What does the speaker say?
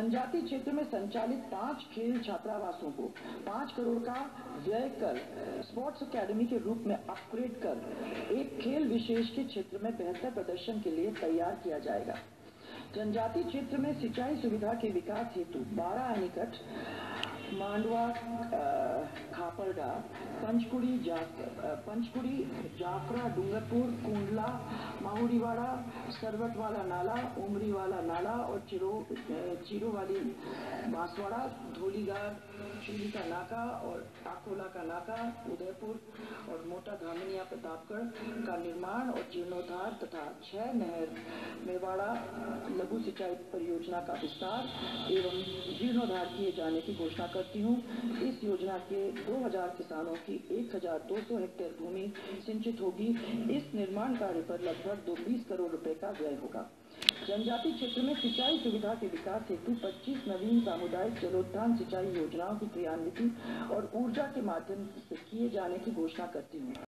जनजातीय क्षेत्र में संचालित 5 खेल छात्रावासों को 5 करोड़ का व्यय कर स्पोर्ट्स अकेडमी के रूप में अपग्रेड कर एक खेल विशेष के क्षेत्र में बेहतर प्रदर्शन के लिए तैयार किया जाएगा। जनजातीय क्षेत्र में सिंचाई सुविधा के विकास हेतु 12 एनीकट, मांडवा, खापरडा, पंचकुड़ी, जाफरा, डूंगरपुर, कुंडला, माहुरीवाड़ा, सरवटवाला नाला, उमरीवाला नाला और चिरोवाली, बांसवाड़ा, धोलीगार, चूली का नाका और टाकोला का नाका, उदयपुर और मोटा धामिनिया प्रतापगढ़ का निर्माण और जीर्णोद्धार तथा 6 नहर मेवाड़ा लघु सिंचाई परियोजना का विस्तार एवं जीर्णोद्धार किए जाने की घोषणा करती हूँ। इस योजना के 2000 किसानों की 1200 हेक्टेयर भूमि सिंचित होगी। इस निर्माण कार्य पर लगभग 20 करोड़ रुपए का व्यय होगा। जनजातीय क्षेत्र में सिंचाई सुविधा के विकास हेतु 25 नवीन सामुदायिक जलोत्थान सिंचाई योजनाओं की क्रियान्विति और ऊर्जा के माध्यम से किए जाने की घोषणा करती हूँ।